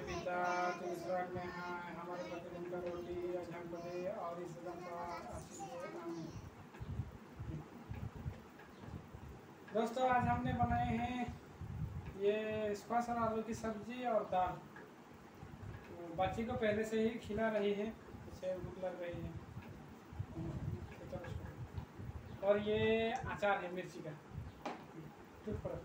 पिता तू स्वर्ग में है, हमारे प्रतिदिन का रोटी आज हमको दे और इस गम का आशीष दे, आमीन। दोस्तों आज हमने बनाए हैं ये स्क्वाश और आलू की सब्जी और दाल। बच्ची को पहले से ही खिला रही है, उसे भूख लग रही है। और ये अचार है मिर्ची का। टूट पड़ा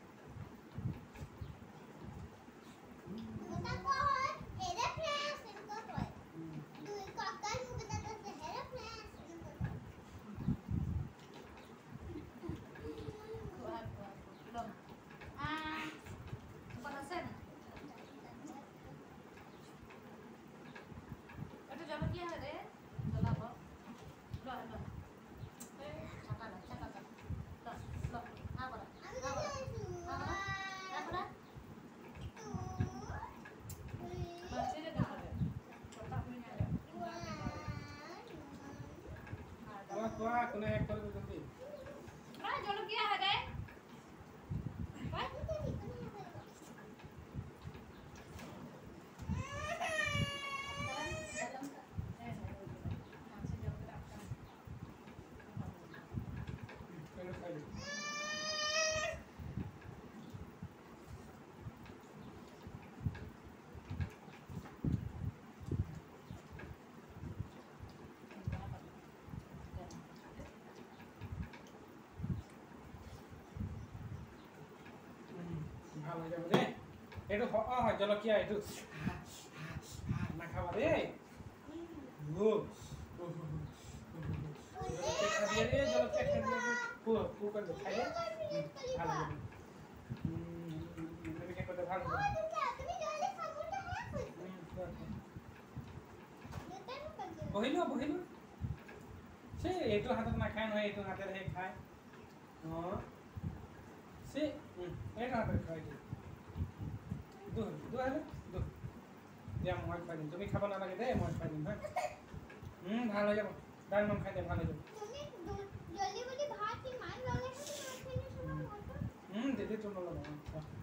Wah, kena hack kalau nanti. Nah, jodoh kia ada. ভালো যাবে রে একটু হয় জলকিয়া একটু না খাবা রে খাইয়ে রে জলকিয়া খাইয়ে পু করে খাইয়ে ভালো যাবে মেডিকে করতে ভালো যাবে বহিলো বহিলো সে এইটো হাতত নাখায় নহয় এইটো হাতেৰে খায় সে এইটো হাতেৰে খায় দু হেলে দু দিয়া মই খুৱাই দিম তুমি খাব নালাগে দেই মই খুৱাই দিম হা ভাল হৈ যাব ডাল নম খাই দে ভাল হৈ যাব जल्दी जल्दी भात की मान लगे दे दे तुम लोग